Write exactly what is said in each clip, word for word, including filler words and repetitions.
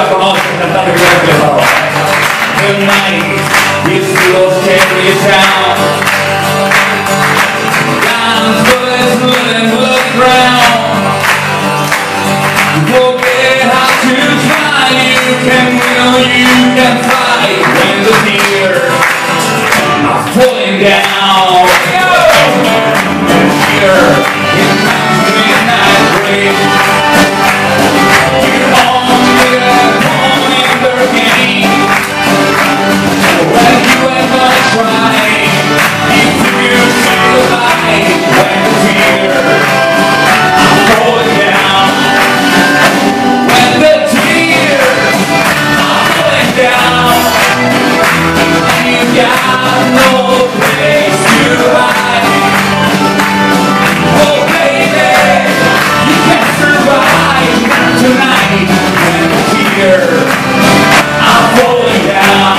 conosce, cantate più anche le parole. Tonight, this will carry you down. Guns, bullets, blood and blood ground. Forget how to try, you can win, you can fight. When the tears are falling down. Here, in my midnight rain. You only have one in the game. When you ever try, if you feel like when the tears are falling down. When the tears are falling down, you got no place to hide. Oh baby, you can survive tonight when the tears are falling down.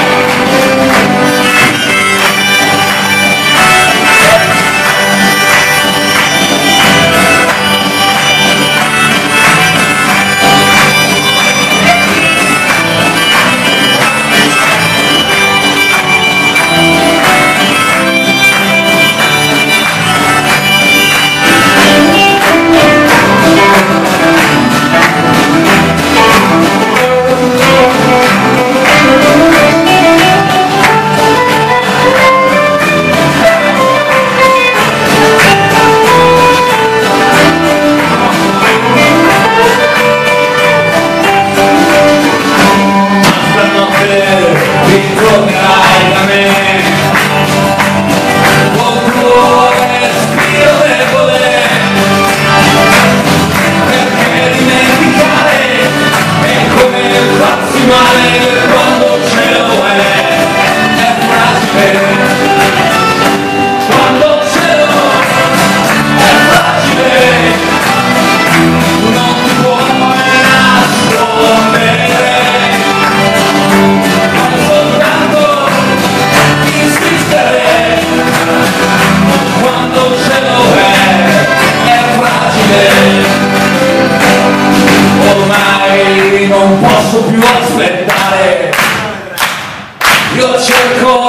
Ritornerai da me, con cuore sgradevole, perché dimenticare è come farsi male quando il cielo è, è fragile, quando il cielo è fragile, non ti può mai nascondere. Quando il cielo è, è fragile, ormai non posso più aspettare, io cerco